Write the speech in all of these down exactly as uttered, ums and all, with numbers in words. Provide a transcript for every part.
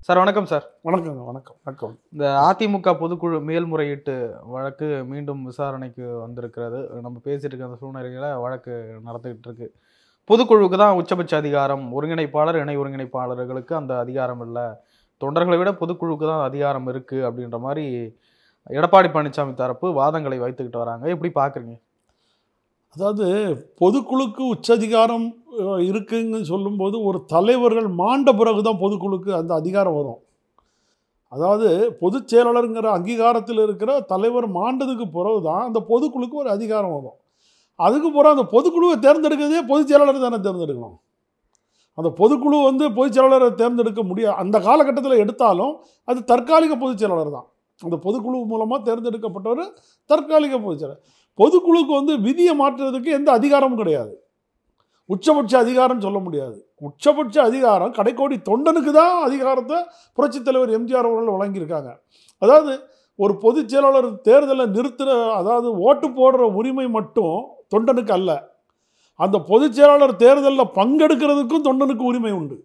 Sir வணக்கம் sir. வணக்கங்க. வணக்கம் வணக்கம். இந்த அதிமுக பொதுக்குழு மேல்முறையீட்டு வழக்கு மீண்டும் விசாரணைக்கு வந்திருக்கிறது. நம்ம பேசிட்டு இருக்க அந்த சூழ்நிலையில வழக்கு நடந்துகிட்டு இருக்கு. பொதுக்குழுவுக்கு தான் உச்சபட்ச அதிகாரம், ஒருங்கிணைப்பாளர் இணை ஒருங்கிணைப்பாளர்களுக்கு அந்த அதிகாரம் இல்லை, தொண்டர்களை விட பொதுக்குழுவுக்கு தான் அதிகாரம் இருக்கு அப்படின்ற மாதிரி எடப்பாடி பழனிசாமி தரப்பு வாதங்களை வைத்துக்கிட்டு வராங்க. எப்படி பார்க்குறீங்க? அதாவது பொதுக்குழுக்கு உச்சதிகாரம் இருக்குன்னு சொல்லும்போது ஒரு தலைவர்கள் மாண்ட பிறகு தான் பொதுக்குழுக்கு அந்த அதிகாரம் வரும். அதாவது பொதுச் செயலாளருங்கிற அங்கீகாரத்தில் இருக்கிற தலைவர் மாண்டதுக்கு பிறகு தான் அந்த பொதுக்குழுக்கு ஒரு அதிகாரம் வரும். அதுக்கு பிறகு அந்த பொதுக்குழுவை தேர்ந்தெடுக்கிறதே பொதுச் செயலாளர் தானே தேர்ந்தெடுக்கணும். அந்த பொதுக்குழு வந்து பொதுச் செயலாளரை தேர்ந்தெடுக்க முடியாது. அந்த காலகட்டத்தில் எடுத்தாலும் அது தற்காலிக பொதுச் செயலாளர் தான். அந்த பொதுக்குழு மூலமாக தேர்ந்தெடுக்கப்பட்டவர் தற்காலிக பொதுச் செயலாளர். பொதுக்குழுக்கு வந்து விதியை மாற்றுறதுக்கு எந்த அதிகாரமும் கிடையாது. உச்சபட்ச அதிகாரம் சொல்ல முடியாது. உச்சபட்ச அதிகாரம் கடைக்கோடி தொண்டனுக்கு தான் அதிகாரத்தை புரட்சித் தலைவர் எம்ஜிஆர் அவர்கள் வழங்கியிருக்காங்க. அதாவது ஒரு பொதுச் செயலாளர் தேர்தலை நிறுத்துகிற, அதாவது ஓட்டு போடுற உரிமை மட்டும் தொண்டனுக்கு அல்ல, அந்த பொதுச் செயலாளர் தேர்தலில் பங்கெடுக்கிறதுக்கும் தொண்டனுக்கு உரிமை உண்டு.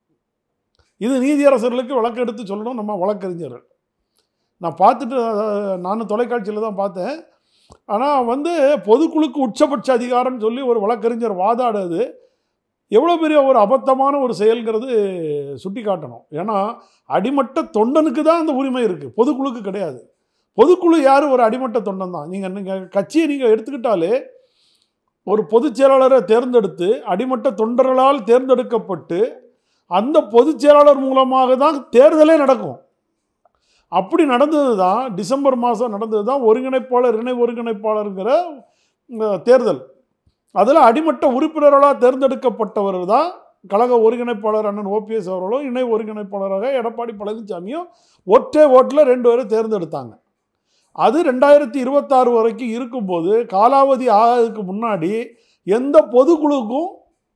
இது நீதியரசர்களுக்கு வழக்கெடுத்து சொல்லணும் நம்ம வழக்கறிஞர்கள். நான் பார்த்துட்டு நானும் தொலைக்காட்சியில் தான் பார்த்தேன். ஆனால் வந்து பொதுக்குழுக்கு உச்சபட்ச அதிகாரம் சொல்லி ஒரு வழக்கறிஞர் வாதாடுறது எவ்வளோ பெரிய ஒரு அபத்தமான ஒரு செயல்கிறது சுட்டி காட்டணும். ஏன்னா அடிமட்ட தொண்டனுக்கு தான் அந்த உரிமை இருக்குது, பொதுக்குழுக்கு கிடையாது. பொதுக்குழு யார்? ஒரு அடிமட்ட தொண்டன் தான். நீங்கள் நீங்கள் கட்சியை நீங்கள் எடுத்துக்கிட்டாலே ஒரு பொதுச் செயலாளரை தேர்ந்தெடுத்து அடிமட்ட தொண்டர்களால் தேர்ந்தெடுக்கப்பட்டு அந்த பொதுச் செயலாளர் மூலமாக தான் தேர்தலே நடக்கும். அப்படி நடந்தது தான் டிசம்பர் மாதம் நடந்தது தான் ஒருங்கிணைப்பாளர் இணை ஒருங்கிணைப்பாளருங்கிற தேர்தல். அதில் அடிமட்ட உறுப்பினர்களாக தேர்ந்தெடுக்கப்பட்டவர் தான் கழக ஒருங்கிணைப்பாளர் அண்ணன் ஓபிஎஸ் அவர்களும் இணை ஒருங்கிணைப்பாளராக எடப்பாடி பழனிசாமியும் ஒற்றை ஓட்டில் ரெண்டு பேரும் தேர்ந்தெடுத்தாங்க. அது ரெண்டாயிரத்தி இருபத்தாறு வரைக்கும் இருக்கும்போது காலாவதி ஆகிறதுக்கு முன்னாடி எந்த பொதுக்குழுக்கும்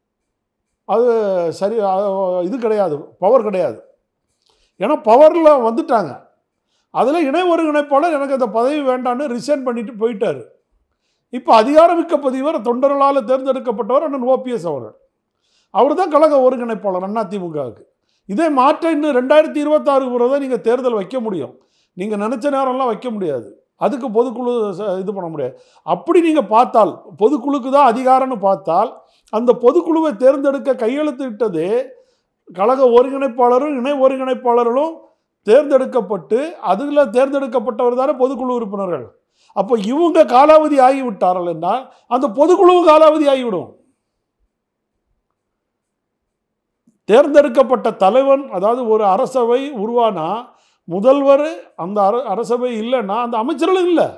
அது சரி இது கிடையாது, பவர் கிடையாது. ஏன்னா பவரில் வந்துட்டாங்க. அதில் இணை ஒருங்கிணைப்பாளர் எனக்கு அந்த பதவி வேண்டான்னு ரிசைன் பண்ணிட்டு போயிட்டார். இப்போ அதிகாரமிக்க பதிவர் தொண்டர்களால் தேர்ந்தெடுக்கப்பட்டவர் அண்ணன் ஓபிஎஸ் அவர்கள். அவர் தான் கழக ஒருங்கிணைப்பாளர் அதிமுகவுக்கு. இதே மாற்ற இன்னும் ரெண்டாயிரத்தி இருபத்தாறுக்கு பிறகு தான் நீங்கள் தேர்தல் வைக்க முடியும். நீங்கள் நினச்ச நேரம்லாம் வைக்க முடியாது. அதுக்கு பொதுக்குழு இது பண்ண முடியாது. அப்படி நீங்கள் பார்த்தால் பொதுக்குழுக்கு தான் அதிகாரம்னு பார்த்தால் அந்த பொதுக்குழுவை தேர்ந்தெடுக்க கையெழுத்திட்டதே கழக ஒருங்கிணைப்பாளரும் இணை ஒருங்கிணைப்பாளர்களும் தேர்ந்தெடுக்கப்பட்டு அதில் தேர்ந்தெடுக்கப்பட்டவர் தானே பொதுக்குழு உறுப்பினர்கள். அப்போ இவங்க காலாவதி ஆகிவிட்டார்கள் என்றால் அந்த பொதுக்குழு காலாவதி ஆகிவிடும். தேர்ந்தெடுக்கப்பட்ட தலைவன், அதாவது ஒரு அரசவை உருவானா முதல்வர் அந்த அரசவை இல்லைன்னா அந்த அமைச்சர்களும் இல்லை.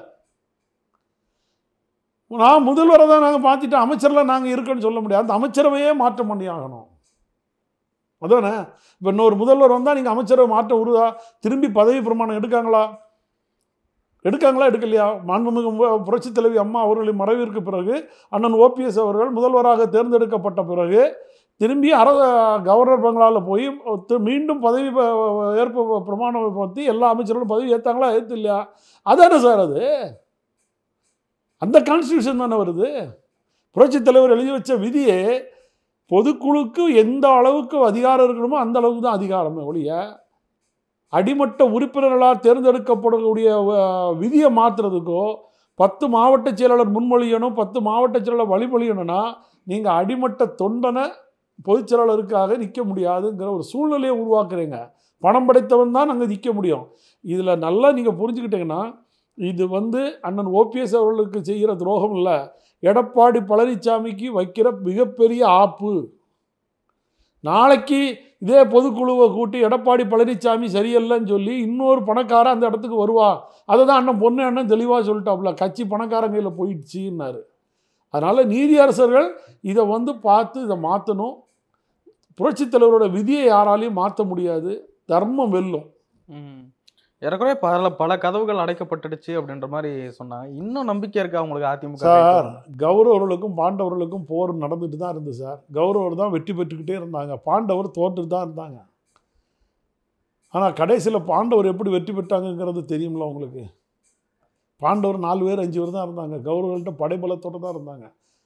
நான் முதல்வரை தான் நாங்கள் மாற்றிட்டோம், அமைச்சரில் நாங்கள் இருக்கோன்னு சொல்ல முடியாது. அந்த அமைச்சரவையே மாற்றம் பண்ணி ஆகணும். அதானே? இப்போ இன்னொரு முதல்வர் வந்தால் நீங்கள் அமைச்சரவை மாற்ற உருவா திரும்பி பதவி பிரமாணம் எடுக்காங்களா? எடுக்காங்களா எடுக்கலையா? மாண்புமிகு புரட்சித் தலைவி அம்மா அவர்களின் மறைவிற்கு பிறகு அண்ணன் ஓபிஎஸ் அவர்கள் முதல்வராக தேர்ந்தெடுக்கப்பட்ட பிறகு திரும்பி அர கவர்னர் பங்களாவில் போய் மீண்டும் பதவி ஏற்பு பிரமாணம் பற்றி எல்லா அமைச்சர்களும் பதவி ஏற்றாங்களா? ஏற்று இல்லையா? அதானே சார் அது? அந்த கான்ஸ்டியூஷன் தானே வருது. புரட்சித் தலைவர் எழுதி வச்ச விதியே பொதுக்குழுக்கு எந்த அளவுக்கு அதிகாரம் இருக்கணுமோ அந்த அளவுக்கு தான் அதிகாரமே ஒழிய அடிமட்ட உறுப்பினர்களால் தேர்ந்தெடுக்கப்படக்கூடிய விதியை மாற்றுறதுக்கோ பத்து மாவட்ட செயலாளர் முன்மொழியணும், பத்து மாவட்ட செயலாளர் வழிமொழியணும்னா நீங்கள் அடிமட்ட தொண்டனை பொதுச் செயலாளருக்காக நிற்க முடியாதுங்கிற ஒரு சூழ்நிலையை உருவாக்குறீங்க. பணம் படைத்தவன் தான் நாங்கள் நிற்க முடியும். இதில் நல்லா நீங்கள் புரிஞ்சுக்கிட்டீங்கன்னா இது வந்து அண்ணன் ஓபிஎஸ் அவர்களுக்கு செய்கிற துரோகம் இல்லை, எடப்பாடி பழனிசாமிக்கு வைக்கிற மிகப்பெரிய ஆப்பு. நாளைக்கு இதே பொதுக்குழுவை கூட்டி எடப்பாடி பழனிசாமி சரியில்லைன்னு சொல்லி இன்னொரு பணக்காரன் அந்த இடத்துக்கு வருவா. அதை தான் அண்ணன் பொண்ணு அண்ணன் தெளிவாக சொல்லிட்டாப்புல, கட்சி பணக்காரன் கையில் போயிடுச்சுன்னாரு. அதனால் நீதியரசர்கள் இதை வந்து பார்த்து இதை மாற்றணும். புரட்சித் தலைவரோட விதியை யாராலையும் மாற்ற முடியாது. தர்மம் வெல்லும். ஏறக்குறைய பல பல கதவுகள் அடைக்கப்பட்டுடுச்சு அப்படின்ற மாதிரி சொன்னாங்க. இன்னும் நம்பிக்கை இருக்கா உங்களுக்கு அதிமுக? சார், கௌரவர்களுக்கும் பாண்டவர்களுக்கும் போர் நடந்துட்டு தான் இருந்தது சார். கௌரவர் தான் வெற்றி பெற்றுக்கிட்டே இருந்தாங்க, பாண்டவர் தோற்றுட்டு தான் இருந்தாங்க. ஆனால் கடைசியில் பாண்டவர் எப்படி வெற்றி பெற்றாங்கங்கிறது தெரியுமில்ல உங்களுக்கு? பாண்டவர் நாலு பேர் அஞ்சு பேர் தான் இருந்தாங்க. கௌரவர்கள்ட்ட படைபலத்தோடு தான் இருந்தாங்க.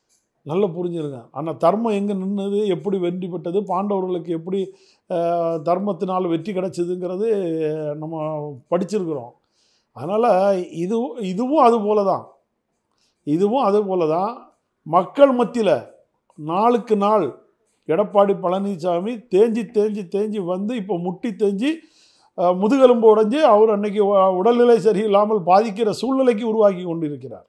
நல்லா புரிஞ்சிருங்க. ஆனால் தர்மம் எங்கே நின்னது, எப்படி வெற்றி பெற்றது, பாண்டவர்களுக்கு எப்படி தர்மத்தினால் வெற்றி கிடைச்சதுங்கிறது நம்ம படிச்சிருக்கிறோம். அதனால் இது இதுவும் அது போல தான் இதுவும் அது போல தான் மக்கள் மத்தியில் நாளுக்கு நாள் எடப்பாடி பழனிசாமி தேஞ்சி தேஞ்சி தேஞ்சி வந்து இப்போ முட்டி தேஞ்சி முதுகெலும்பு உடைஞ்சு அவர் அன்னைக்கு உடல்நிலை சரியில்லாமல் பாதிக்கிற சூழ்நிலைக்கு உருவாக்கி கொண்டிருக்கிறார்.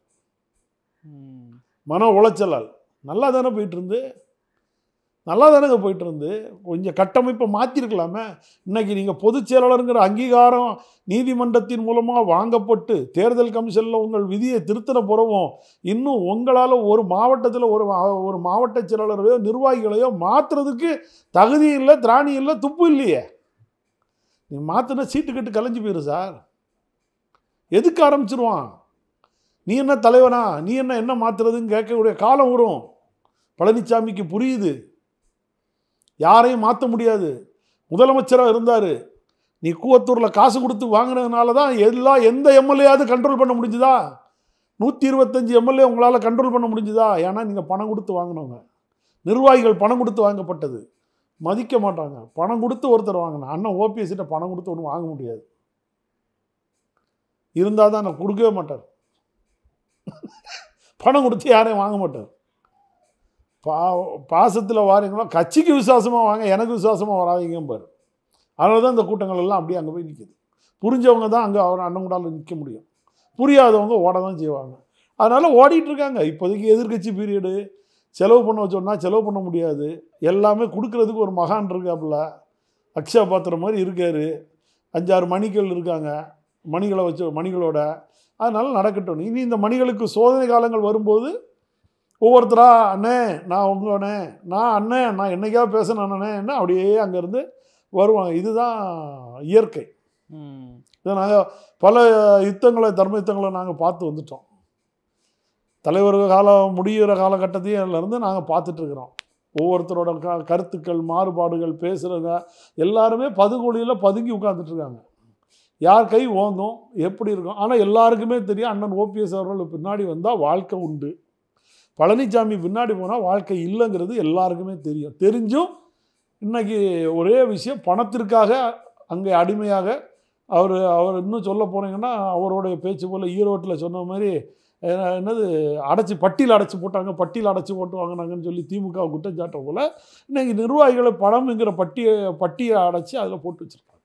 மன உளைச்சலால் நல்லா தானே போயிட்டு இருந்து நல்லா தானேங்க போயிட்டு இருந்து கொஞ்சம் கட்டமைப்பை மாற்றிருக்கலாமே. இன்றைக்கி நீங்கள் பொதுச் செயலாளருங்கிற அங்கீகாரம் நீதிமன்றத்தின் மூலமாக வாங்கப்பட்டு தேர்தல் கமிஷனில் உங்கள் விதியை திருத்தின பிறவும் இன்னும் உங்களால் ஒரு மாவட்டத்தில் ஒரு ஒரு மாவட்ட செயலாளரையோ நிர்வாகிகளையோ மாற்றுறதுக்கு தகுதி இல்லை, திராணி இல்லை, துப்பு இல்லையே. நீ மாற்றினா சீட்டு கட்டு கலைஞ்சி போயிரு சார். எதுக்கு ஆரம்பிச்சிருவான்? நீ என்ன தலைவனா, நீ என்ன என்ன மாற்றுறதுன்னு கேட்கக்கூடிய காலம் வரும். பழனிசாமிக்கு புரியுது, யாரையும் மாற்ற முடியாது. முதலமைச்சராக இருந்தார், நீ கூவத்தூரில் காசு கொடுத்து வாங்கினதுனால தான் எல்லா எந்த எம்எல்ஏயாவது கண்ட்ரோல் பண்ண முடிஞ்சுதா? நூற்றி இருபத்தஞ்சி எம்எல்ஏ உங்களால் கண்ட்ரோல் பண்ண முடிஞ்சுதா? ஏன்னா நீங்கள் பணம் கொடுத்து வாங்கினவங்க, நிர்வாகிகள் பணம் கொடுத்து வாங்கப்பட்டது. மதிக்க மாட்டாங்க. பணம் கொடுத்து ஒருத்தர் வாங்கினா அண்ணன் ஓபிஎஸ்கிட்ட பணம் கொடுத்து ஒன்றும் வாங்க முடியாது. இருந்தால் தான் நான் கொடுக்கவே மாட்டார். பணம் கொடுத்து யாரையும் வாங்க மாட்டார். பா பாசத்தில் வாரீங்களோ கட்சிக்கு விசுவாசமாக வாங்க, எனக்கு விசுவாசமாக வராதிங்கன்னு பாரு. அதனால தான் இந்த கூட்டங்கள் எல்லாம் அப்படியே அங்கே போய் நிற்கிது. புரிஞ்சவங்க தான் அங்கே அவர் அண்ணன் கூடால நிற்க முடியும், புரியாதவங்க ஓட தான் செய்வாங்க. அதனால் ஓடிட்டுருக்காங்க. இப்போதைக்கு எதிர்கட்சி பீரியடு செலவு பண்ண வச்சோன்னா செலவு பண்ண முடியாது. எல்லாமே கொடுக்குறதுக்கு ஒரு மகான் இருக்காப்புல, அக்ஷயா பாத்திரம் மாதிரி இருக்கார். அஞ்சாறு மணிகள் இருக்காங்க, மணிகளை வச்சு மணிகளோட. அதனால் நடக்கட்டும். இனி இந்த மணிகளுக்கு சோதனை காலங்கள் வரும்போது ஒவ்வொருத்தரா அண்ணே நான் உங்களே, நான் அண்ணே நான் என்னைக்காவது பேசணும் அண்ணனே என்ன அப்படியே அங்கேருந்து வருவாங்க. இதுதான் இயற்கை. இதை நாங்கள் பல யுத்தங்களை தர்ம யுத்தங்களை நாங்கள் பார்த்து வந்துட்டோம். தலைவர் காலம் முடிகிற காலகட்டத்தையும் இருந்து நாங்கள் பார்த்துட்ருக்குறோம். ஒவ்வொருத்தரோட க கருத்துக்கள் மாறுபாடுகள் பேசுகிறவங்க எல்லாருமே பதுகொலியில் பதுங்கி உட்காந்துட்ருக்காங்க. யார் கை ஓங்கும் எப்படி இருக்கும். ஆனால் எல்லாருக்குமே தெரியும் அண்ணன் ஓபிஎஸ் அவர்கள் பின்னாடி வந்தால் வாழ்க்கை உண்டு, பழனிசாமி பின்னாடி போனால் வாழ்க்கை இல்லைங்கிறது எல்லாருக்குமே தெரியும். தெரிஞ்சும் இன்றைக்கி ஒரே விஷயம், பணத்திற்காக அங்கே அடிமையாக அவர் அவர் இன்னும் சொல்ல போனீங்கன்னா அவருடைய பேச்சு போல் ஈரோட்டில் சொன்ன மாதிரி என்னது அடைச்சி பட்டியில் அடைச்சி போட்டாங்க, பட்டியில் அடைச்சி போட்டு வாங்கினாங்கன்னு சொல்லி திமுக குற்றச்சாட்டை போல் இன்றைக்கி நிர்வாகிகளை பணம்ங்கிற பட்டியை பட்டியை அடைச்சி அதில் போட்டு வச்சுருக்காங்க.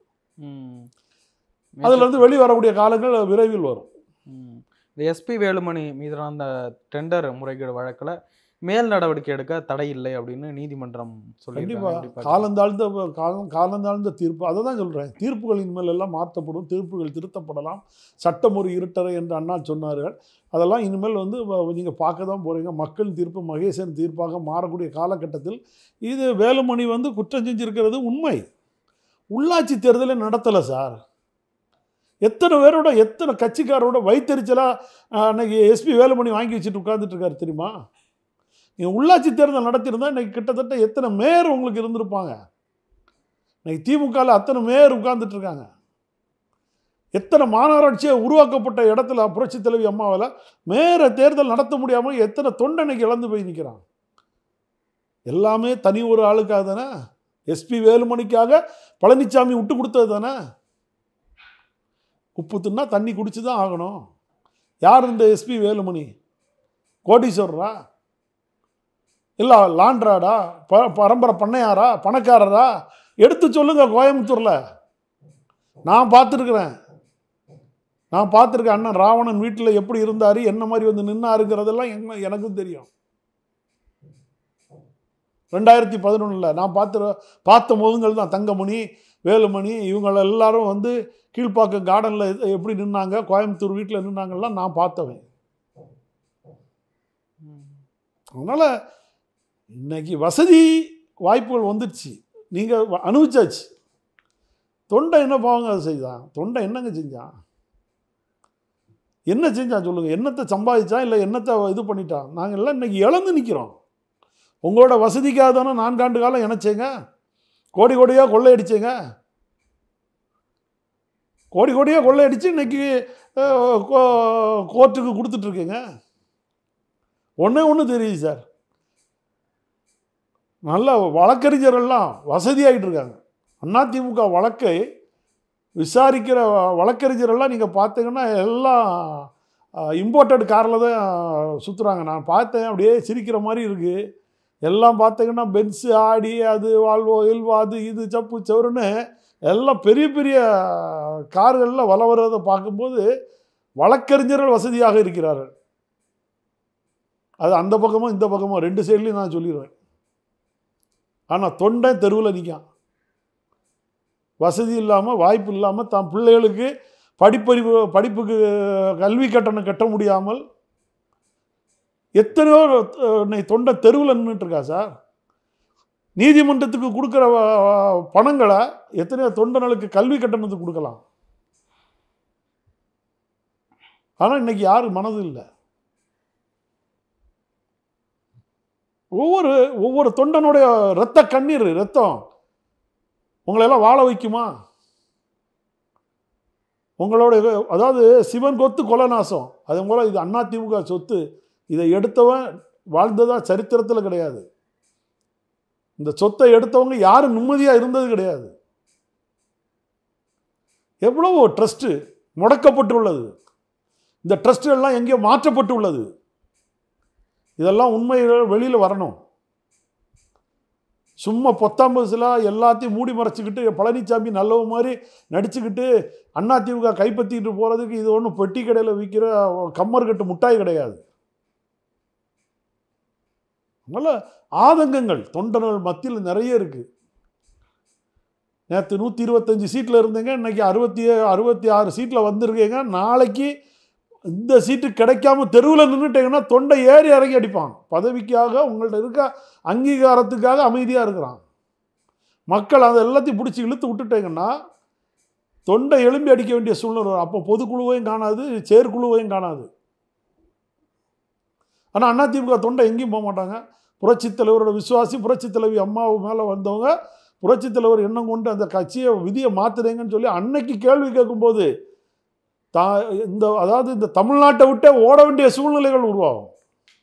அதில் வந்து வெளியே வரக்கூடிய காலங்கள் விரைவில் வரும். இந்த எஸ்பி வேலுமணி மீதான அந்த டெண்டர் முறைகேடு வழக்கில் மேல் நடவடிக்கை எடுக்க தடை இல்லை அப்படின்னு நீதிமன்றம் சொல்லி கண்டிப்பாக காலந்தாழ்ந்த காலம் காலந்தாழ்ந்த தீர்ப்பு. அதை தான் சொல்கிறேன், தீர்ப்புகளின் மேல் எல்லாம் மாற்றப்படும், தீர்ப்புகள் திருத்தப்படலாம். சட்டம் ஒரு இருட்டறை என்று அண்ணா சொன்னார்கள். அதெல்லாம் இனிமேல் வந்து நீங்கள் பார்க்க தான் போகிறீங்க. மக்கள் தீர்ப்பு மகேசன் தீர்ப்பாக மாறக்கூடிய காலகட்டத்தில் இது வேலுமணி வந்து குற்றம் செஞ்சுருக்கிறது உண்மை. உள்ளாட்சி தேர்தலை நடத்தலை சார். எத்தனை பேரோட எத்தனை கட்சிக்காரோட வைத்தறிச்சலாக அன்றைக்கி எஸ்பி வேலுமணி வாங்கி வச்சுட்டு உட்காந்துட்ருக்காரு தெரியுமா? நீங்கள் உள்ளாட்சி தேர்தல் நடத்தியிருந்தால் இன்றைக்கி கிட்டத்தட்ட எத்தனை மேயர் உங்களுக்கு இருந்திருப்பாங்க. இன்றைக்கி திமுகவில் அத்தனை மேயர் உட்கார்ந்துட்டுருக்காங்க. எத்தனை மாநகராட்சியை உருவாக்கப்பட்ட இடத்துல புரட்சி தலைவி அம்மாவில் மேயரை தேர்தல் நடத்த முடியாமல் எத்தனை தொண்டனைக்கு இழந்து போய் நிற்கிறான். எல்லாமே தனி ஒரு ஆளுக்காக தானே, எஸ்பி வேலுமணிக்காக பழனிசாமி விட்டு கொடுத்தது தானே. உப்பு தின்னா தண்ணி குடிச்சு தான் ஆகணும். யார் இந்த எஸ்பி வேலுமணி? கோடீஸ்வரரா இல்லை லாண்ட்ராடா, ப பரம்பரை பண்ணையாரா, பணக்காரரா? எடுத்து சொல்லுங்க. கோயம்புத்தூரில் நான் பார்த்துருக்குறேன் நான் பார்த்துருக்கேன் அண்ணன் ராவணன் வீட்டில் எப்படி இருந்தார், என்ன மாதிரி வந்து நின்னாருங்கிறதெல்லாம் எங்க எனக்கும் தெரியும். ரெண்டாயிரத்தி பதினொன்றில் நான் பார்த்து பார்த்த முகங்கள் தான் தங்கமணி வேலுமணி இவங்கள எல்லாரும் வந்து கீழ்ப்பாக்கம் கார்டனில் எப்படி நின்னாங்க, கோயம்புத்தூர் வீட்டில் நின்னாங்கலாம் நான் பார்த்தவன். அதனால் இன்னைக்கு வசதி வாய்ப்புகள் வந்துடுச்சு, நீங்கள் அனுபவிச்சாச்சு. தொண்டை என்ன பாவங்க அதை செய்தான்? தொண்டை என்னங்க செஞ்சான்? என்ன செஞ்சான் சொல்லுங்கள்? என்னத்தை சம்பாதிச்சான் இல்லை என்னத்தை இது பண்ணிட்டான்? நாங்கள் எல்லாம் இன்றைக்கி இழந்து நிற்கிறோம். உங்களோட வசதிக்காக தானே நான்காண்டு காலம் இணைச்சேங்க, கோடி கோடியாக கொள்ளையடிச்சேங்க. கோடி கோடியாக கொள்ளையடிச்சு இன்றைக்கி கோர்ட்டுக்கு கொடுத்துட்ருக்கேங்க. ஒன்றே ஒன்று தெரியுது சார், நல்ல வழக்கறிஞரெல்லாம் வசதியாகிட்டு இருக்காங்க. அதிமுக வழக்கை விசாரிக்கிற வழக்கறிஞரெல்லாம் நீங்கள் பார்த்தீங்கன்னா எல்லாம் இம்போர்ட்டட் காரில் தான் சுற்றுறாங்க. நான் பார்த்தேன், அப்படியே சிரிக்கிற மாதிரி இருக்குது. எல்லாம் பார்த்தீங்கன்னா பென்ஸு, ஆடி, அது வால்வோ, எல்வோ, அது இது சப்பு சவருன்னு எல்லாம் பெரிய பெரிய கார்களில் வள வருவதை பார்க்கும்போது வழக்கறிஞர்கள் வசதியாக இருக்கிறார்கள். அது அந்த பக்கமும் இந்த பக்கமும் ரெண்டு சைட்லையும் நான் சொல்லிடுவேன். ஆனால் தொண்டை தெருவில் நிற்கான். வசதி இல்லாமல், வாய்ப்பு இல்லாமல், தான் பிள்ளைகளுக்கு படிப்பறிவு படிப்புக்கு கல்வி கட்டணம் கட்ட முடியாமல் எத்தனையோ தொண்டை தெருவில் நின்றுட்டுருக்கா சார். நீதிமன்றத்துக்கு கொடுக்குற பணங்களை எத்தனையோ தொண்டர்களுக்கு கல்வி கட்டணத்துக்கு கொடுக்கலாம். ஆனால் இன்னைக்கு யாரும் மனது இல்லை. ஒவ்வொரு ஒவ்வொரு தொண்டனுடைய இரத்த கண்ணீர், ரத்தம் உங்களெல்லாம் வாழ வைக்குமா? உங்களுடைய அதாவது சிவன் கொத்து கொலை நாசம். அதே போல் இது அதிமுக சொத்து. இதை எடுத்தவன் வாழ்ந்ததா சரித்திரத்தில் கிடையாது. இந்த சொத்தை எடுத்தவங்க யாரும் நிம்மதியாக இருந்தது கிடையாது. எவ்வளவோ ட்ரஸ்ட்டு முடக்கப்பட்டுள்ளது. இந்த ட்ரஸ்ட்டுகள்லாம் எங்கேயோ மாற்றப்பட்டுள்ளது. இதெல்லாம் உண்மைகள் வெளியில் வரணும். சும்மா பொத்தாம்பதுல எல்லாத்தையும் மூடி மறைச்சிக்கிட்டு பழனிசாமி நல்லவ மாதிரி நடிச்சுக்கிட்டு அதிமுக கைப்பற்றிட்டு போகிறதுக்கு இது ஒன்றும் பெட்டி கடையில் விற்கிற கம்மர் கட்டு முட்டாய் கிடையாது. அதனால் ஆதங்கங்கள் தொண்டர்கள் மத்தியில் நிறைய இருக்குது. நேற்று நூற்றி இருபத்தஞ்சி சீட்டில் இருந்தீங்க, இன்றைக்கி அறுபத்தி அறுபத்தி ஆறு சீட்டில் வந்திருக்கீங்க. நாளைக்கு இந்த சீட்டு கிடைக்காம தெருவில் நின்றுட்டீங்கன்னா தொண்டை ஏறி இறங்கி அடிப்பான். பதவிக்காக உங்கள்கிட்ட இருக்க அங்கீகாரத்துக்காக அமைதியாக இருக்கிறான். மக்கள் அதை எல்லாத்தையும் பிடிச்சி இழுத்து விட்டுட்டீங்கன்னா தொண்டை எழும்பி அடிக்க வேண்டிய சூழ்நிலை வரும். அப்போ பொதுக்குழுவையும் காணாது, செயற்குழுவையும் காணாது. ஆனால் அதிமுக தொண்டை எங்கேயும் போக மாட்டாங்க. புரட்சித் தலைவரோட விசுவாசி, புரட்சித் தலைவி அம்மாவு மேலே வந்தவங்க புரட்சித் தலைவர் எண்ணம் கொண்டு அந்த கட்சியை விதியை மாற்றுறீங்கன்னு சொல்லி அன்னைக்கு கேள்வி கேட்கும்போது தா இந்த அதாவது இந்த தமிழ்நாட்டை விட்டே ஓட வேண்டிய சூழ்நிலைகள் உருவாகும்.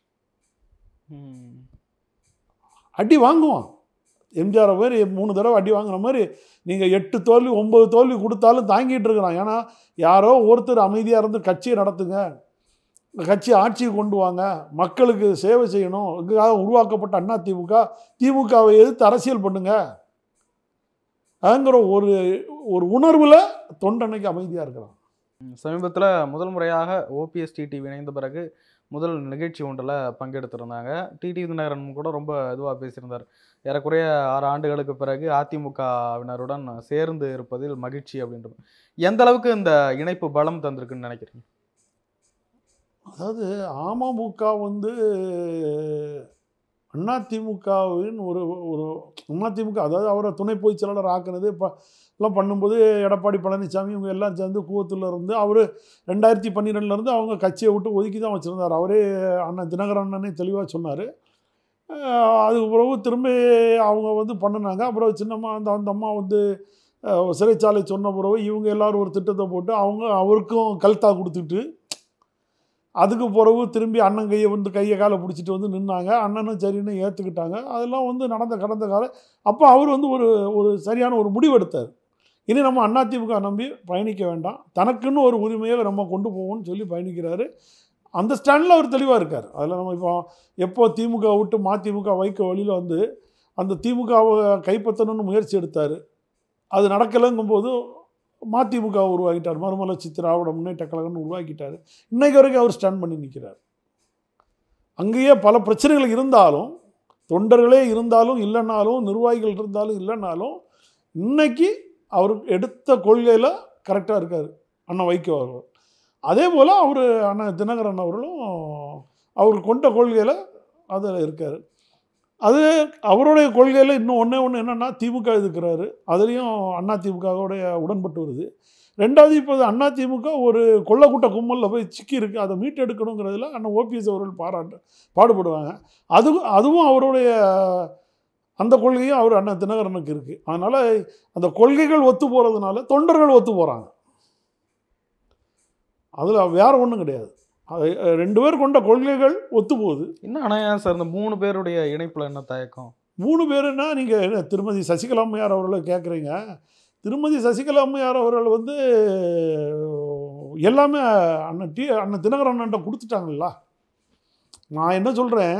அடி வாங்குவான். எம்ஜிஆர் மாதிரி மூணு தடவை அடி வாங்குற மாதிரி நீங்கள் எட்டு தோல்வி ஒன்பது தோல்வி கொடுத்தாலும் தாங்கிட்டு இருக்கிறான். ஏன்னா யாரோ ஒருத்தர் அமைதியாக இருந்து கட்சியை நடத்துங்க, கட்சி ஆட்சியை கொண்டு வாங்க, மக்களுக்கு சேவை செய்யணும், இதுக்காக உருவாக்கப்பட்ட அண்ணா திமுக திமுகவை எதிர்த்து அரசியல் பண்ணுங்க அதுங்கிற ஒரு ஒரு உணர்வில் தொண்டனைக்கு அமைதியாக இருக்கிறான். சமீபத்தில் முதல் முறையாக ஓபிஎஸ் டிடிவி இணைந்த பிறகு முதல் நிகழ்ச்சி ஒன்றில் பங்கெடுத்திருந்தாங்க. டிடிவி தினகரன் கூட ரொம்ப இதுவாக பேசியிருந்தார். ஏறக்குறைய ஆறு ஆண்டுகளுக்கு பிறகு அதிமுகவினருடன் சேர்ந்து இருப்பதில் மகிழ்ச்சி அப்படின்றது. எந்த அளவுக்கு இந்த இணைப்பு பலம் தந்திருக்குன்னு நினைக்கிறீங்க? அதாவது அமமுக வந்து அதிமுகவின் ஒரு ஒரு அதிமுக அதாவது அவரை துணை பொதுச் செயலாளர் ஆக்குனது இப்போ எல்லாம் பண்ணும்போது எடப்பாடி பழனிசாமி இவங்க எல்லாம் சேர்ந்து கூவத்தில் இருந்து அவர் ரெண்டாயிரத்தி பன்னிரெண்டுலேருந்து அவங்க கட்சியை விட்டு ஒதுக்கி தான் வச்சுருந்தார். அவரே அண்ணன் தினகரன் அண்ணனே தெளிவாக சொன்னார். அதுக்கு பிறகு திரும்பி அவங்க வந்து பண்ணினாங்க. அப்புறம் சின்னம்மா அந்த அந்த அம்மா வந்து சிறைச்சாலை சொன்ன பிறகு இவங்க எல்லோரும் ஒரு திட்டத்தை போட்டு அவங்க அவருக்கும் கல்தா கொடுத்துட்டு அதுக்கு பிறகு திரும்பி அண்ணன் கையை வந்து கையை காலை பிடிச்சிட்டு வந்து நின்னாங்க. அண்ணனும் சரின்னு ஏற்றுக்கிட்டாங்க. அதெல்லாம் வந்து நடந்த கடந்த காலம். அப்போ அவர் வந்து ஒரு ஒரு சரியான ஒரு முடிவு எடுத்தார். இனி நம்ம அதிமுக நம்பி பயணிக்க வேண்டாம், தனக்குன்னு ஒரு உரிமையை நம்ம கொண்டு போவோம்னு சொல்லி பயணிக்கிறாரு. அந்த ஸ்டாண்டில் அவர் தெளிவாக இருக்கார். அதில் நம்ம இப்போ எப்போ திமுக விட்டு மதிமுக வைக்க வழியில் வந்து அந்த திமுகவை கைப்பற்றணும்னு முயற்சி எடுத்தார். அது நடக்கலைங்கும்போது மதிமுக உருவாக்கிட்டார், மறுமலர்ச்சி திராவிட முன்னேற்ற கழகம்னு உருவாக்கிட்டார். இன்றைக்கு வரைக்கும் அவர் ஸ்டாண்ட் பண்ணி நிற்கிறார். அங்கேயே பல பிரச்சனைகள் இருந்தாலும், தொண்டர்களே இருந்தாலும் இல்லைனாலும், நிர்வாகிகள் இருந்தாலும் இல்லைனாலும், இன்னைக்கு அவர் எடுத்த கொள்கையில் கரெக்டாக இருக்கார் அண்ணன் வைகோ அவர்கள். அதே போல் அவர் அண்ணன் தினகரன் அவர்களும் அவர் கொண்ட கொள்கையில் அதில் இருக்கார். அது அவருடைய கொள்கையில் இன்னும் ஒன்றே ஒன்று என்னென்னா திமுக எதிர்க்கிறாரு. அதுலேயும் அண்ணா திமுகவுடைய உடன்பட்டு வருது. ரெண்டாவது இப்போது அண்ணா திமுக ஒரு கொள்ளக்கூட்ட கும்பலில் போய் சிக்கி இருக்குது, அதை மீட்டெடுக்கணுங்கிறதுல அண்ணன் ஓபிஎஸ் அவர்கள் பாராட்டு பாடுபடுவாங்க. அது அதுவும் அவருடைய அந்த கொள்கையும் அவர் அண்ணன் தினகரனுக்கு இருக்குது. அதனால் அந்த கொள்கைகள் ஒத்து போகிறதுனால தொண்டர்கள் ஒத்து போகிறாங்க. அதில் வேறு ஒன்றும் கிடையாது. ரெண்டு பேர் கொண்ட கொள்கைகள் ஒத்து போகுது. என்ன ஆனால் சார் இந்த மூணு பேருடைய இணைப்பில் என்ன தயக்கம்? மூணு பேருன்னா நீங்கள் திருமதி சசிகலா அம்மையார் அவர்களை கேட்குறீங்க. திருமதி சசிகலா அம்மையார் அவர்கள் வந்து எல்லாமே அண்ணன் டி அண்ணன் தினகரன் அண்ணன்ட்ட கொடுத்துட்டாங்களா? நான் என்ன சொல்கிறேன்,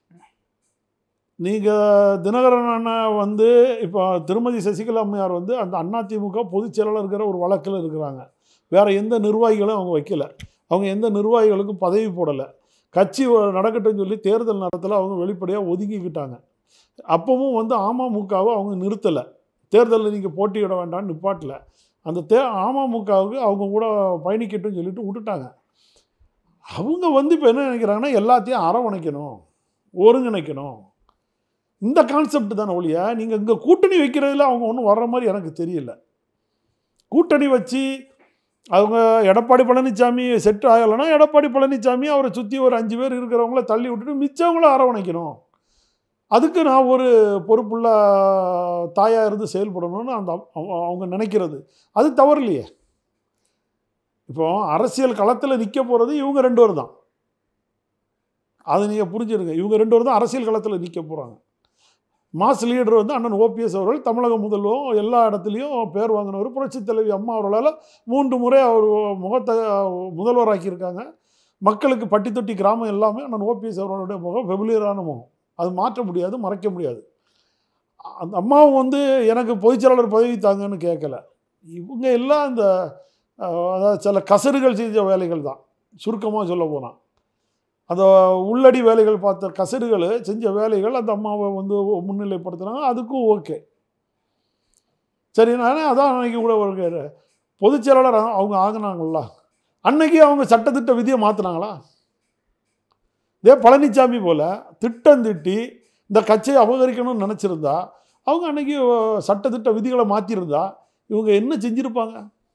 நீங்கள் தினகரன் அண்ணன் வந்து இப்போ திருமதி சசிகலா அம்மையார் வந்து அந்த அதிமுக பொதுச் செயலாளர் இருக்கிற ஒரு வழக்கில் இருக்கிறாங்க. வேறு எந்த நிர்வாகிகளும் அவங்க வைக்கல. அவங்க எந்த நிர்வாகிகளுக்கும் பதவி போடலை. கட்சி நடக்கட்டும்னு சொல்லி தேர்தல் நேரத்தில் அவங்க வெளிப்படையாக ஒதுங்கிக்கிட்டாங்க. அப்பவும் வந்து அமமுகவை அவங்க நிறுத்தலை. தேர்தலில் நீங்கள் போட்டியிட வேண்டாம்னு நிப்பாட்டல. அந்த தே அமமுகவுக்கு அவங்க கூட பயணிக்கட்டும்னு சொல்லிட்டு விட்டுட்டாங்க. அவங்க வந்து இப்போ என்ன நினைக்கிறாங்கன்னா, எல்லாத்தையும் அரவணைக்கணும், ஒருங்கிணைக்கணும். இந்த கான்செப்ட் தானே ஒழிய நீங்கள் இங்கே கூட்டணி வைக்கிறதுல அவங்க ஒன்றும் வர்ற மாதிரி எனக்கு தெரியல. கூட்டணி வச்சு அவங்க எடப்பாடி பழனிசாமி செட் ஆகலைன்னா எடப்பாடி பழனிசாமி அவரை சுற்றி ஒரு அஞ்சு பேர் இருக்கிறவங்கள தள்ளி விட்டுட்டு மிச்சவங்கள அரவணைக்கணும். அதுக்கு நான் ஒரு பொறுப்புள்ள தாயாக இருந்து செயல்படணும்னு அந்த அவங்க நினைக்கிறது அது தவறு இல்லையே. இப்போ அரசியல் களத்தில் நிற்க போகிறது இவங்க ரெண்டு பேர் தான். அதை நீங்கள் புரிஞ்சுருங்க. இவங்க ரெண்டு பேர் தான் அரசியல் களத்தில் நிற்க போகிறாங்க. மாஸ் லீடர் வந்து அண்ணன் ஓபிஎஸ் அவர்கள் தமிழக முதல்வரும் எல்லா இடத்துலையும் பேர் வாங்கினவர். புரட்சி தலைவி அம்மா அவர்களால் மூன்று முறை அவர் முகத்தை முதல்வராக்கியிருக்காங்க. மக்களுக்கு பட்டி தொட்டி கிராமம் எல்லாமே அண்ணன் ஓபிஎஸ் அவர்களுடைய முகம் ஃபெமிலியரான முகம். அது மாற்ற முடியாது, மறைக்க முடியாது. அந்த அம்மாவும் வந்து எனக்கு பொதுச்செயலாளர் பதவி தாங்கன்னு கேட்கல. இவங்க எல்லாம் இந்த அதாவது சில கசடுகள் செஞ்ச வேலைகள் தான். சுருக்கமாக சொல்ல போனால் அந்த உள்ளடி வேலைகள் பார்த்த கசடுகள் செஞ்ச வேலைகள் அந்த அம்மாவை வந்து முன்னிலைப்படுத்துனாங்க. அதுக்கும் ஓகே சரி. நானே அதான் அன்னைக்கு கூட ஒரு பொதுச்செயலாளர் அவங்க ஆகினாங்களா, அன்னைக்கு அவங்க சட்டத்திட்ட விதியை மாற்றினாங்களா? இதே பழனிசாமி போல் திட்டம் திட்டி இந்த கட்சியை அபகரிக்கணும்னு நினச்சிருந்தா அவங்க அன்னைக்கு சட்டத்திட்ட விதிகளை மாற்றிருந்தா இவங்க என்ன செஞ்சுருப்பாங்க?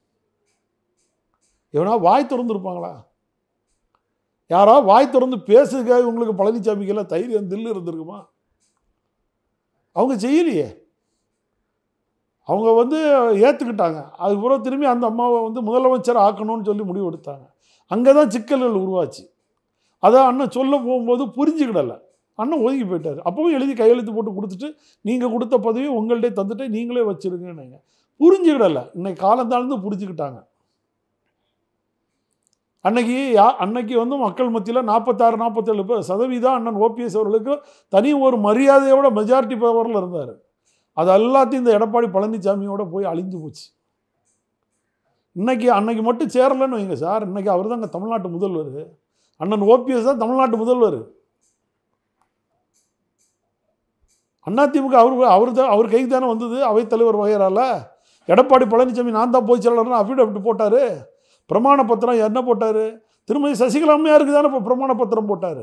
எவனா வாய் திறந்துருப்பாங்களா? யாரா வாய் திறந்து பேசுக இவங்களுக்கு பழனிசாமிக்கெல்லாம் தைரியம் தில்லு இருந்திருக்குமா? அவங்க செய்யலையே. அவங்க வந்து ஏற்றுக்கிட்டாங்க. அதுக்கப்புறம் திரும்பி அந்த அம்மாவை வந்து முதலமைச்சர் ஆக்கணும்னு சொல்லி முடிவு எடுத்தாங்க. அங்கே தான் சிக்கல்கள் உருவாச்சு. அதான் அண்ணன் சொல்ல போகும்போது புரிஞ்சுக்கிடலை. அண்ணன் ஒதுங்கி போயிட்டார். அப்பவும் எழுதி கையெழுத்து போட்டு கொடுத்துட்டு நீங்கள் கொடுத்த பதவி உங்கள்கிட்ட தந்துட்டு நீங்களே வச்சுருங்கன்னு புரிஞ்சுக்கிடலை. இன்னைக்கு காலம் தாழ்ந்து புரிஞ்சுக்கிட்டாங்க. அன்னைக்கு யா அன்னைக்கு வந்து மக்கள் மத்தியில் நாற்பத்தாறு நாற்பத்தேழு பேர் சதவீதம் அண்ணன் ஓபிஎஸ் அவர்களுக்கு தனி ஒரு மரியாதையோட மெஜாரிட்டி பவரில் இருந்தார். அது எல்லாத்தையும் இந்த எடப்பாடி பழனிசாமியோட போய் அழிஞ்சு போச்சு. இன்னைக்கு அன்னைக்கு மட்டும் சேரலன்னு வைங்க சார், இன்னைக்கு அவர் தாங்க தமிழ்நாட்டு முதல்வர். அண்ணன் ஓபிஎஸ் தான் தமிழ்நாட்டு முதல்வர். அதிமுக அவர் அவர் தான் அவர் கைக்கு தானே வந்தது அவைத்தலைவர் வகையறால. எடப்பாடி பழனிசாமி நான் தான் பொதுச் செயலாளர்னு அஃபிடவிட் போட்டார். பிரமாண பத்திரம் என்ன போட்டார்? திருமதி சசிகலா அம்மையாருக்கு தானே இப்போ பிரமாண பத்திரம் போட்டார்.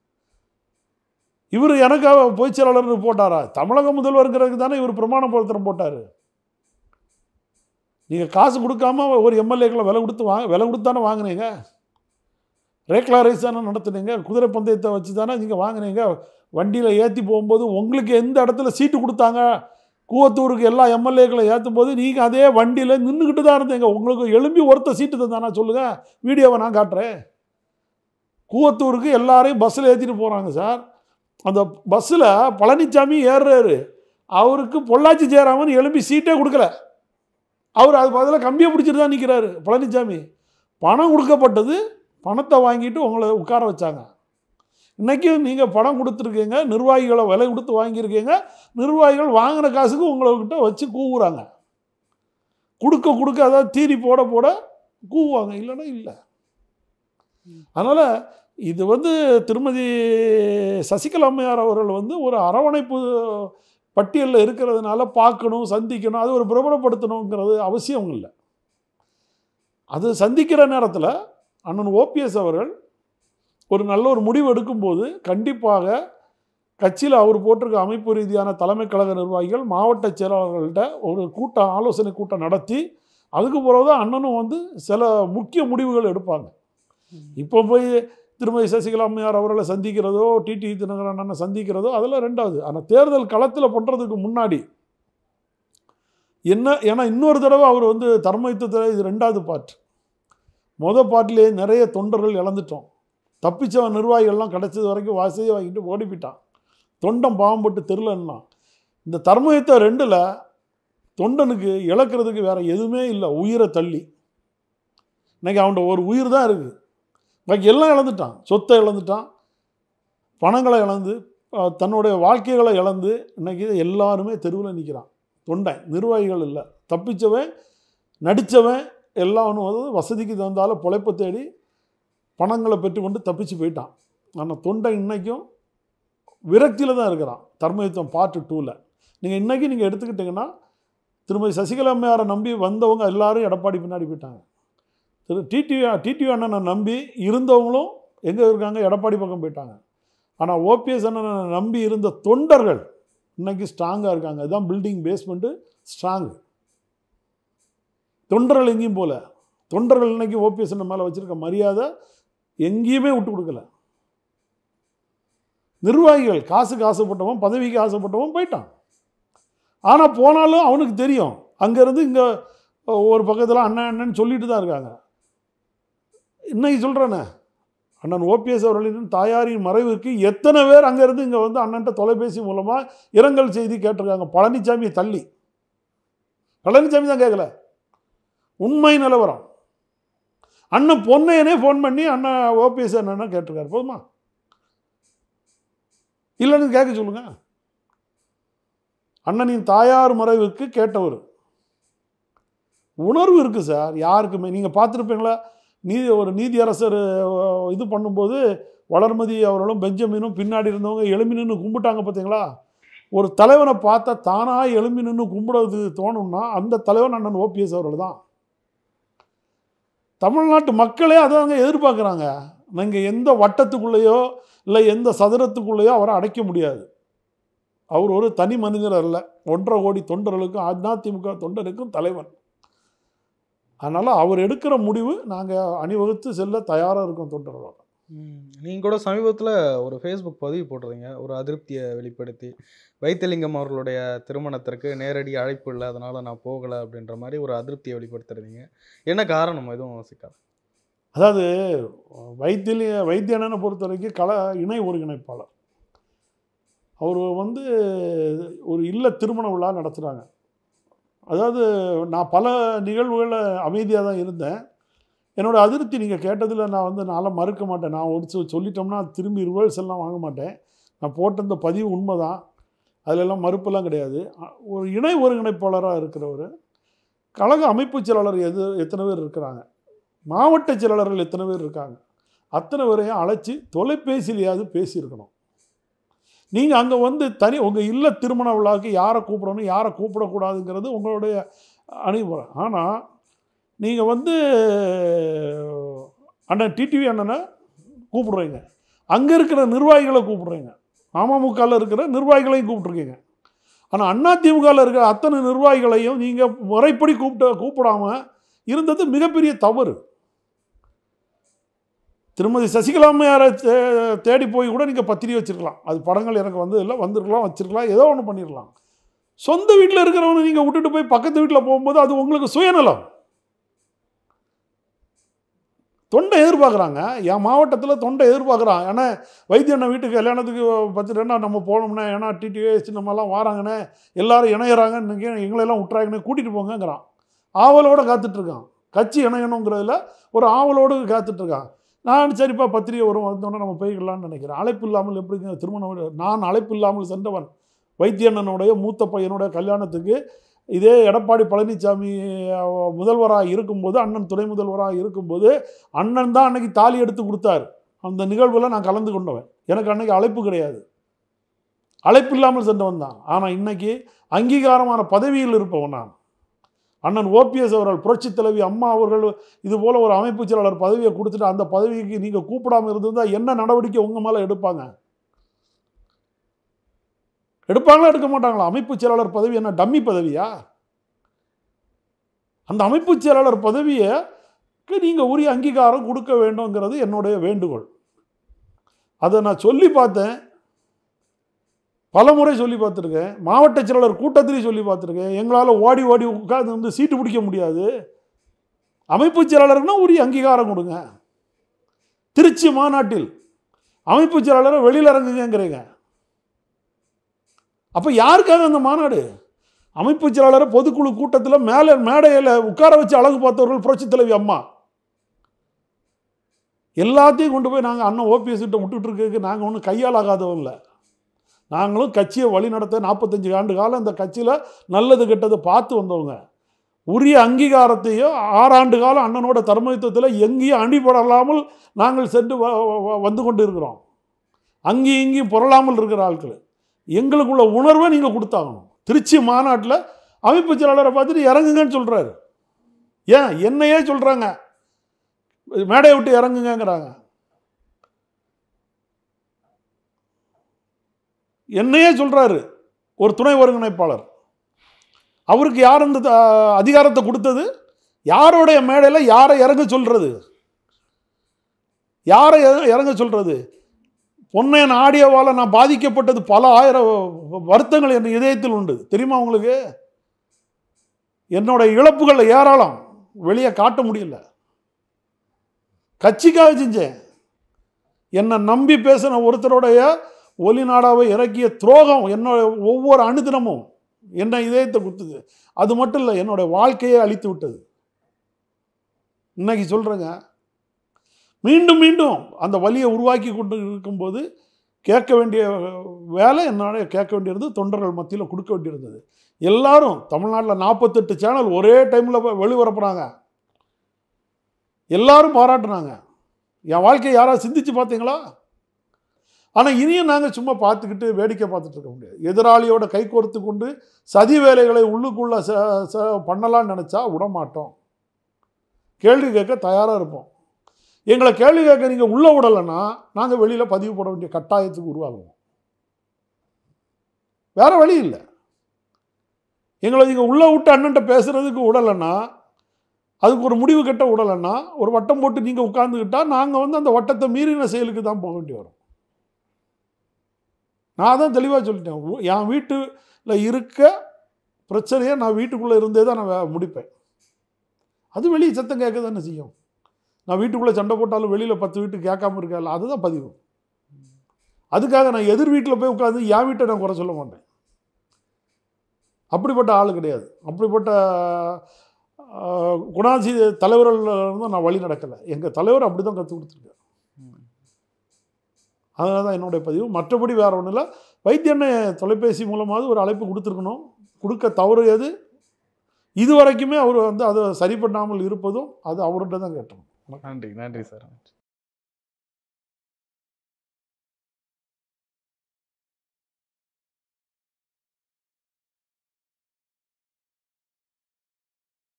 இவர் எனக்கு பொதுச் செயலாளர்னு போட்டாரா? தமிழக முதல்வருங்கிறதுக்கு தானே இவர் பிரமாண பத்திரம் போட்டார். நீங்கள் காசு கொடுக்காம ஒரு எம்எல்ஏக்களை விலை கொடுத்து வாங்க விலை கொடுத்து தானே வாங்கினீங்க. ரேக்லா ரைஸ் தானே நடத்துனீங்க. குதிரை பந்தயத்தை வச்சு தானே நீங்கள் வாங்கினீங்க. வண்டியில் ஏற்றி போகும்போது உங்களுக்கு எந்த இடத்துல சீட்டு கொடுத்தாங்க? கூவத்தூருக்கு எல்லா எம்எல்ஏக்களை ஏற்றும் போது நீங்கள் அதே வண்டியில் நின்றுக்கிட்டு தான் இருந்தீங்க. உங்களுக்கு எழும்பி ஒருத்த சீட்டு தந்தானா சொல்லுங்கள், வீடியோவை நான் காட்டுறேன். கூவத்தூருக்கு எல்லாரையும் பஸ்ஸில் ஏற்றிட்டு போகிறாங்க சார். அந்த பஸ்ஸில் பழனிசாமி ஏறுறாரு. அவருக்கு பொள்ளாச்சி ஜெயராமன் எழும்பி சீட்டே கொடுக்கல. அவர் அது பதிலாக கம்பியை பிடிச்சிட்டு தான் நிற்கிறாரு பழனிசாமி. பணம் கொடுக்கப்பட்டது, பணத்தை வாங்கிட்டு உங்களை உட்கார வச்சாங்க. இன்றைக்கும் நீங்கள் பணம் கொடுத்துருக்கீங்க, நிர்வாகிகளை விலை கொடுத்து வாங்கியிருக்கீங்க. நிர்வாகிகள் வாங்கின காசுக்கு உங்கள்கிட்ட வச்சு கூவுறாங்க. கொடுக்க கொடுக்க அதாவது தீனி போட போட கூவுவாங்க, இல்லைன்னா இல்லை. அதனால் இது வந்து திருமதி சசிகலா அம்மையார் அவர்கள் வந்து ஒரு அரவணைப்பு பட்டியலில் இருக்கிறதுனால பார்க்கணும், சந்திக்கணும், அது ஒரு பிரபலப்படுத்தணுங்கிறது அவசியம் இல்லை. அது சந்திக்கிற நேரத்தில் அண்ணன் ஓபிஎஸ் அவர்கள் ஒரு நல்ல ஒரு முடிவு எடுக்கும்போது கண்டிப்பாக கட்சியில் அவர் போட்டிருக்க அமைப்பு ரீதியான தலைமை கழக நிர்வாகிகள் மாவட்ட செயலாளர்கள்ட்ட ஒரு கூட்டம் ஆலோசனை கூட்டம் நடத்தி அதுக்கு பிறகு தான் அண்ணனும் வந்து சில முக்கிய முடிவுகள் எடுப்பாங்க. இப்போ போய் திருமதி சசிகலா அம்மையார் அவர்களை சந்திக்கிறதோ டிடி தினகரன் அண்ணனை சந்திக்கிறதோ அதெல்லாம் ரெண்டாவது. ஆனால் தேர்தல் களத்தில் பண்ணுறதுக்கு முன்னாடி என்ன, ஏன்னா இன்னொரு தடவை அவர் வந்து தர்மயுத்தத்தில் இது ரெண்டாவது பார்ட். மொதல் பார்ட்லேயே நிறைய தொண்டர்கள் இழந்துட்டோம். தப்பிச்சவன் நிர்வாகிகள்லாம் கிடச்சது வரைக்கும் வாசியை வாங்கிட்டு ஓடி போயிட்டான். தொண்டன் பாவம்பட்டு தெருலன்னா இந்த தர்மயுத்தம் ரெண்டில் தொண்டனுக்கு இழக்கிறதுக்கு வேறு எதுவுமே இல்லை, உயிரை தள்ளி. இன்றைக்கி அவன்கிட்ட ஒரு உயிர் தான் இருக்குது, பாக்கி எல்லாம் இழந்துட்டான். சொத்தை இழந்துட்டான், பணங்களை இழந்து, தன்னுடைய வாழ்க்கைகளை இழந்து இன்றைக்கி எல்லாருமே தெருவில் நிற்கிறான். தொண்டன் நிர்வாகிகள் இல்லை, தப்பிச்சவன் நடித்தவன் எல்லாம் ஒன்று வந்து வசதிக்கு தகுந்தால பொழைப்பை தேடி பணங்களை பெற்றுக்கொண்டு தப்பிச்சு போயிட்டான். ஆனால் தொண்டன் இன்றைக்கும் விரக்தியில் தான் இருக்கிறான். தர்மயுத்தம் பார்ட் டூவில் நீங்கள் இன்றைக்கி நீங்கள் எடுத்துக்கிட்டிங்கன்னா திருமதி சசிகலா அம்மையாரை நம்பி வந்தவங்க எல்லாரும் எடப்பாடி பின்னாடி போயிட்டாங்க. திரு டிடிவி டிடிவி அண்ணனை நம்பி இருந்தவங்களும் எங்கே இருக்காங்க, எடப்பாடி பக்கம் போயிட்டாங்க. ஆனால் ஓபிஎஸ் அண்ணனை நம்பி இருந்த தொண்டர்கள் இன்றைக்கி ஸ்ட்ராங்காக இருக்காங்க. அதுதான் பில்டிங் பேஸ்மெண்ட்டு ஸ்ட்ராங்கு. தொண்டர்கள் எங்கேயும் போகல. தொண்டர்கள் இன்றைக்கி ஓபிஎஸ் அண்ணன் மேலே வச்சுருக்க மரியாதை எங்கேயுமே விட்டு கொடுக்கல. நிர்வாகிகள் காசுக்கு ஆசைப்பட்டவன், பதவிக்கு ஆசைப்பட்டவன் போயிட்டான். ஆனால் போனாலும் அவனுக்கு தெரியும், அங்கேருந்து இங்கே ஒரு பக்கத்தில் அண்ணன் அண்ணன் சொல்லிட்டு தான் இருக்காங்க. இன்னைக்கு சொல்கிறேனே, அண்ணன் ஓபிஎஸ் அவர்களின் தாயாரின் மறைவுக்கு எத்தனை பேர் அங்கேருந்து இங்கே வந்து அண்ணன்ட்ட தொலைபேசி மூலமாக இரங்கல் செய்தி கேட்டிருக்காங்க. பழனிசாமியை தள்ளி, பழனிசாமி தான் கேட்கல, உண்மை நிலவரம். அண்ணன் பொன்னையனே ஃபோன் பண்ணி அண்ணன் ஓபிஎஸ் அண்ணன் கேட்டிருக்காரு. போதுமா? இல்லைன்னு கேட்க சொல்லுங்க. அண்ணனின் தாயார் மறைவுக்கு கேட்டவர். உணர்வு இருக்குது சார் யாருக்குமே. நீங்கள் பார்த்துருப்பீங்களா, நீதி ஒரு நீதியரசர் இது பண்ணும்போது வளர்மதி அவர்களும் பெஞ்சமினும் பின்னாடி இருந்தவங்க எழும்பி நின்று கும்பிட்டாங்க பார்த்தீங்களா? ஒரு தலைவனை பார்த்தா தானாக எழும்பி நின்று கும்பிடுறது தோணும்னா அந்த தலைவன் அண்ணன் ஓபிஎஸ் அவர்கள் தான். தமிழ்நாட்டு மக்களே அதாங்க எதிர்பார்க்குறாங்க. நீங்கள் எந்த வட்டத்துக்குள்ளேயோ இல்லை எந்த சதுரத்துக்குள்ளேயோ அவரை அடைக்க முடியாது. அவர் ஒரு தனி மனிதர் அல்ல, ஒன்றரை கோடி தொண்டர்களுக்கும் அதிமுக தொண்டருக்கும் தலைவன். அதனால் அவர் எடுக்கிற முடிவு நாங்கள் அணிவகுத்து செல்ல தயாராக இருக்கோம் தொண்டர்களோட. நீங்கள் கூட சமீபத்தில் ஒரு ஃபேஸ்புக் பதிவு போட்டிருந்தீங்க, ஒரு அதிருப்தியை வெளிப்படுத்தி, வைத்தியலிங்கம் அவர்களுடைய திருமணத்திற்கு நேரடி அழைப்பு இல்லை, அதனால் நான் போகலை அப்படின்ற மாதிரி ஒரு அதிருப்தியை வெளிப்படுத்துறீங்க. என்ன காரணம்? எதுவும் சிக்காது. அதாவது வைத்திய வைத்தியனை பொறுத்த வரைக்கும் கல இணை ஒருங்கிணைப்பாளர். அவர் வந்து ஒரு இல்ல திருமண விழா நடத்துகிறாங்க. அதாவது நான் பல நிகழ்வுகளில் அமைதியாக தான் இருந்தேன். என்னோடய அதிருப்தி நீங்கள் கேட்டதில் நான் வந்து நான்லாம் மறுக்க மாட்டேன். நான் ஒரு சொல்லிட்டோம்னா திரும்பி ரிவர்ஸ் எல்லாம் வாங்க மாட்டேன். நான் போட்ட இந்த பதிவு உண்மை தான், அதிலெல்லாம் மறுப்பெல்லாம் கிடையாது. ஒரு இணை ஒருங்கிணைப்பாளராக இருக்கிறவர், கழக அமைப்பு செயலாளர் எது எத்தனை பேர் இருக்கிறாங்க, மாவட்ட செயலாளர்கள் எத்தனை பேர் இருக்காங்க, அத்தனை பேரையும் அழைச்சி தொலைபேசியிலையாவது பேசியிருக்கணும். நீங்கள் அங்கே வந்து தனி உங்கள் இல்ல திருமண விழாவுக்கு யாரை கூப்பிடணும் யாரை கூப்பிடக்கூடாதுங்கிறது உங்களுடைய அணுகுமுறை. ஆனால் நீங்கள் வந்து அண்ணன் டிடிவி அண்ணனை கூப்பிடுறீங்க, அங்கே இருக்கிற நிர்வாகிகளை கூப்பிடுறீங்க, அமமுகவில் இருக்கிற நிர்வாகிகளையும் கூப்பிட்ருக்கீங்க. ஆனால் அதிமுகவில் இருக்கிற அத்தனை நிர்வாகிகளையும் நீங்கள் முறைப்படி கூப்பிட்ட கூப்பிடாமல் இருந்தது மிகப்பெரிய தவறு. திருமதி சசிகலா அம்மையாரை தே தேடி போய் கூட நீங்கள் பத்திரிகை வச்சுருக்கலாம். அது படங்கள் எனக்கு வந்து இல்லை, வந்திருக்கலாம், வச்சுருக்கலாம், ஏதோ ஒன்று பண்ணிடலாம். சொந்த வீட்டில் இருக்கிறவனை நீங்கள் விட்டுட்டு போய் பக்கத்து வீட்டில் போகும்போது அது உங்களுக்கு சுயநலம். தொண்டை எதிர்பார்க்குறாங்க, என் மாவட்டத்தில் தொண்டை எதிர்பார்க்குறான். ஏன்னா வைத்தியண்ண வீட்டுக்கு கல்யாணத்துக்கு பத்துட்டேன்னா நம்ம போனோம்னா, ஏன்னா டிடிஎஸ் நம்மலாம் வாராங்கண்ணே, எல்லோரும் இணையிறாங்க, இன்றைக்கி எங்களெல்லாம் விட்டுறாங்கன்னு கூட்டிகிட்டு போங்கங்கிறான். ஆவலோடு காத்துட்ருக்கான். கட்சி இணையணுங்கிறதுல ஒரு ஆவலோடு காத்துட்ருக்கான். நான் சரிப்பா பத்திரிகை வரும், வந்தோடனே நம்ம போய்க்கலான்னு நினைக்கிறேன். அழைப்பு இல்லாமல் எப்படிங்க திருமணம்? நான் அழைப்பு இல்லாமல் சென்றவன். வைத்தியண்ணனுடைய மூத்த பையனுடைய கல்யாணத்துக்கு இதே எடப்பாடி பழனிசாமி முதல்வராக இருக்கும்போது, அண்ணன் துணை முதல்வராக இருக்கும்போது அண்ணன் தான் அன்னைக்கு தாலி எடுத்து கொடுத்தார். அந்த நிகழ்வில் நான் கலந்து கொண்டவன். எனக்கு அன்னைக்கு அழைப்பு கிடையாது, அழைப்பு இல்லாமல் சென்றவன் தான். ஆனால் இன்னைக்கு அங்கீகாரமான பதவியில் இருப்பவன் நான். அண்ணன் ஓபிஎஸ் அவர்கள், புரட்சி தலைவி அம்மா அவர்கள் இதுபோல் ஒரு அமைப்பு செயலாளர் பதவியை கொடுத்துட்டு அந்த பதவிக்கு நீங்கள் கூப்பிடாமல் இருந்திருந்தால் என்ன நடவடிக்கை உங்கள் மேலே எடுப்பாங்க? எடுப்பாங்களா எடுக்க மாட்டாங்களா? அமைப்பு செயலாளர் பதவி என்ன டம்மி பதவியா? அந்த அமைப்பு செயலாளர் பதவியைக்கு நீங்கள் உரிய அங்கீகாரம் கொடுக்க வேண்டும்ங்கிறது என்னுடைய வேண்டுகோள். அதை நான் சொல்லி பார்த்தேன், பல முறை சொல்லி பார்த்துருக்கேன், மாவட்ட செயலாளர் கூட்டத்திலையும் சொல்லி பார்த்துருக்கேன். எங்களால் ஓடி ஓடி உட்காந்து வந்து சீட்டு பிடிக்க முடியாது. அமைப்பு செயலாளர்னா உரிய அங்கீகாரம் கொடுங்க. திருச்சி மாநாட்டில் அமைப்பு செயலாளரை வெளியில் இறங்குங்கிறீங்க. அப்போ யாருக்காக அந்த மாநாடு? அமைப்பு செயலாளர் பொதுக்குழு கூட்டத்தில் மேலே மேடையில் உட்கார வச்சு அழகு பார்த்தவர்கள் புரட்சி தலைவி அம்மா. எல்லாத்தையும் கொண்டு போய் நாங்கள் அண்ணன் ஓபிஎஸ் கிட்ட விட்டுட்டு இருக்க நாங்கள் ஒன்றும் கையால் ஆகாதவங்க இல்லை. நாங்களும் கட்சியை வழி நடத்த நாற்பத்தஞ்சு ஆண்டு காலம் இந்த கட்சியில் நல்லது கெட்டதை பார்த்து வந்தவங்க. உரிய அங்கீகாரத்தையும் ஆறாண்டு காலம் அண்ணனோட தர்மயுத்தத்தில் எங்கேயும் அடிபடலாமல் நாங்கள் சென்று வந்து கொண்டு இருக்கிறோம். அங்கேயும் இங்கேயும் புரளாமல் இருக்கிற ஆட்கள். எங்களுக்குள்ள உணர்வை நீங்கள் கொடுத்தாகணும். திருச்சி மாநாட்டில் அமைப்பு செயலாளரை பார்த்துட்டு இறங்குங்கன்னு சொல்கிறாரு. ஏன் என்னையே சொல்கிறாங்க, மேடையை விட்டு இறங்குங்கிறாங்க. என்னையே சொல்கிறாரு ஒரு துணை ஒருங்கிணைப்பாளர். அவருக்கு யார் அந்த அதிகாரத்தை கொடுத்தது? யாரோடைய மேடையில் யாரை இறங்க சொல்கிறது? யாரை இறங்க சொல்கிறது? பொன்னையன் ஆடியோவால் நான் பாதிக்கப்பட்டது பல ஆயிரம் வருத்தங்கள் என் இதயத்தில் உண்டு. தெரியுமா உங்களுக்கு? என்னோட இழப்புகள் ஏராளம், வெளியே காட்ட முடியல. கட்சிக்காக செஞ்சேன். என்னை நம்பி பேசின ஒருத்தருடைய ஒலிநாடாவை இறக்கிய துரோகம் என்னோட ஒவ்வொரு அனுதினமும் என்ன இதயத்தை குத்துது. அது மட்டும் இல்லை, என்னுடைய வாழ்க்கையை அழித்து விட்டது. இன்னைக்கு சொல்கிறேங்க, மீண்டும் மீண்டும் அந்த வலியை உருவாக்கி கொண்டு இருக்கும்போது கேட்க வேண்டிய வேலை என்னோட கேட்க வேண்டியிருந்தது, தொண்டர்கள் மத்தியில் கொடுக்க வேண்டியிருந்தது. எல்லாரும் தமிழ்நாட்டில் நாற்பத்தெட்டு சேனல் ஒரே டைமில் வெளிவரப்புறாங்க. எல்லாரும் பாராட்டுனாங்க. என் வாழ்க்கையை யாராவது சிந்திச்சு பார்த்தீங்களா? ஆனால் இனியும் நாங்கள் சும்மா பார்த்துக்கிட்டு வேடிக்கை பார்த்துட்டு இருக்க முடியாது. எதிராளியோட கை கோர்த்து கொண்டு சதி வேலைகளை உள்ளுக்குள்ளே ச பண்ணலான்னு நினச்சா விடமாட்டோம். கேள்வி கேட்க தயாராக இருப்போம். எங்களை கேள்வி கேட்க நீங்கள் உள்ளே விடலைன்னா நாங்கள் வெளியில் பதிவு போட வேண்டிய கட்டாயத்துக்கு உருவாகுவோம். வேறு வழி இல்லை. எங்களை நீங்கள் உள்ளே விட்டு அண்ணன்ட்ட பேசுகிறதுக்கு விடலைன்னா, அதுக்கு ஒரு முடிவு கட்ட விடலைன்னா, ஒரு வட்டம் போட்டு நீங்கள் உட்கார்ந்துக்கிட்டால் நாங்கள் வந்து அந்த வட்டத்தை மீறின செயலுக்கு தான் போக வேண்டி வரும். நான் தான் தெளிவாக சொல்லிட்டேன். என் வீட்டில் இருக்க பிரச்சனையை நான் வீட்டுக்குள்ளே இருந்தே தான் நான் முடிப்பேன். அது வெளியே சத்தம் கேட்க தானே செய்யும். நான் வீட்டுக்குள்ளே சண்டை போட்டாலும் வெளியில் பத்து வீட்டுக்கு கேட்காம இருக்கல, அதுதான் பதிவு. அதுக்காக நான் எதிர் வீட்டில் போய் உட்காந்து என் வீட்டை நான் குறை சொல்ல மாட்டேன். அப்படிப்பட்ட ஆள் கிடையாது. அப்படிப்பட்ட குணாசி தலைவர்கள் நான் வழி நடக்கலை. எங்கள் தலைவர் அப்படி தான் கற்றுக் கொடுத்துருக்காரு. அதனால தான் என்னுடைய பதிவு. மற்றபடி வேறு ஒன்றும் இல்லை. வைத்தியனை தொலைபேசி மூலமாவது ஒரு அழைப்பு கொடுத்துருக்கணும். கொடுக்க தவறியது. இது வரைக்குமே அவர் வந்து அதை சரி பண்ணாமல் இருப்பதும் அது அவர்கிட்ட தான் கேட்டோம். நன்றி நன்றி சார்.